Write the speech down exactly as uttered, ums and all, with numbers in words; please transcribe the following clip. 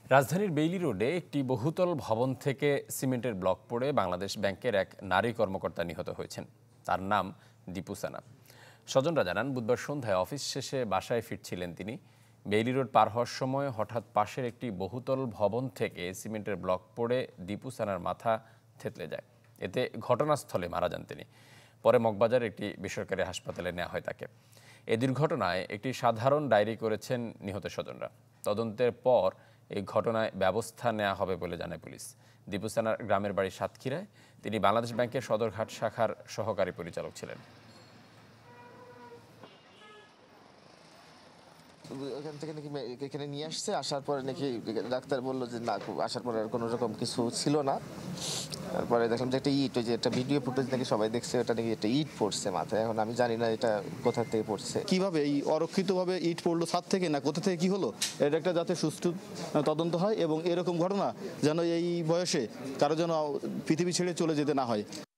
রাজধানীর বেইলি রোডে একটি বহুতল ভবন থেকে সিমেন্টের ব্লক পড়ে বাংলাদেশ ব্যাংকের এক নারী কর্মকর্তা নিহত হয়েছেন। তার নাম দীপু সানা। স্বজনরা জানান, বুধবার সন্ধ্যায় অফিস শেষে বাসায় ফিরছিলেন তিনি। বেইলি রোড পার হওয়ার সময় হঠাৎ পাশের একটি বহুতল ভবন থেকে সিমেন্টের ব্লক পড়ে দীপু সানার মাথা থেতলে যায়। এতে ঘটনাস্থলে মারা যান তিনি। পরে মগবাজার একটি বেসরকারি হাসপাতালে নেওয়া হয় তাকে। এই দুর্ঘটনায় একটি সাধারণ ডায়েরি করেছেন নিহত স্বজনরা। তদন্তের পর এই ঘটনায় ব্যবস্থা নেওয়া হবে বলে জানায় পুলিশ। দীপু সানার গ্রামের বাড়ি সাতক্ষীরায়। তিনি বাংলাদেশ ব্যাংকের সদরঘাট শাখার সহকারী পরিচালক ছিলেন। ওখান থেকে নাকি এখানে নিয়ে আসছে, আসার পরে নাকি ডাক্তার বললো যে না, আসার পরে আর কোনো রকম কিছু ছিল না। তারপরে দেখলাম যে একটা ইট, ওই যে একটা ভিডিও ফুটেজ নাকি সবাই দেখছে, ওটা নাকি একটা ইট পড়ছে মাথায়। এখন আমি জানি না এটা কোথা থেকে পড়ছে, কিভাবে এই অরক্ষিতভাবে ইট পড়লো ছাদ থেকে না কোথা থেকে কি হলো, এটা একটা যাতে সুষ্ঠু তদন্ত হয় এবং এরকম ঘটনা যেন এই বয়সে কারো যেন পৃথিবী ছেড়ে চলে যেতে না হয়।